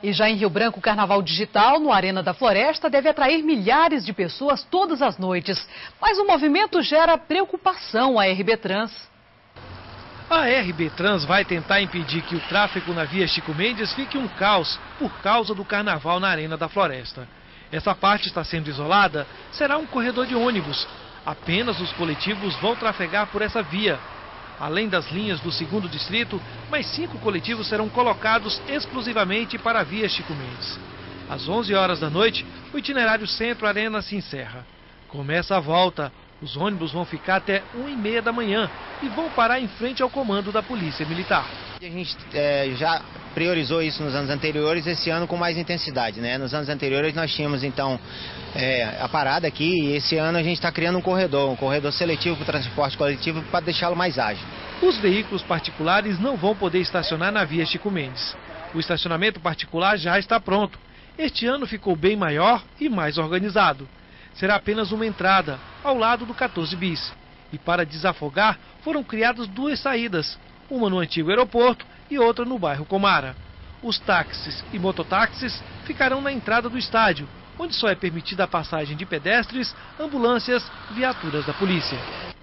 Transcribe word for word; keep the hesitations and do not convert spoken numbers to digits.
E já em Rio Branco, o Carnaval Digital no Arena da Floresta deve atrair milhares de pessoas todas as noites. Mas o movimento gera preocupação à R B Trans. A R B Trans vai tentar impedir que o tráfego na via Chico Mendes fique um caos por causa do Carnaval na Arena da Floresta. Essa parte está sendo isolada, será um corredor de ônibus. Apenas os coletivos vão trafegar por essa via. Além das linhas do segundo distrito, mais cinco coletivos serão colocados exclusivamente para a via Chico Mendes. Às onze horas da noite, o itinerário Centro-Arena se encerra. Começa a volta. Os ônibus vão ficar até uma e meia da manhã e vão parar em frente ao comando da Polícia Militar. A gente é, já priorizou isso nos anos anteriores, esse ano com mais intensidade, né? Nos anos anteriores nós tínhamos então é, a parada aqui e esse ano a gente está criando um corredor, um corredor seletivo para o transporte coletivo para deixá-lo mais ágil. Os veículos particulares não vão poder estacionar na via Chico Mendes. O estacionamento particular já está pronto. Este ano ficou bem maior e mais organizado. Será apenas uma entrada, ao lado do quatorze bis. E para desafogar, foram criadas duas saídas, uma no antigo aeroporto e outra no bairro Comara. Os táxis e mototáxis ficarão na entrada do estádio, onde só é permitida a passagem de pedestres, ambulâncias e viaturas da polícia.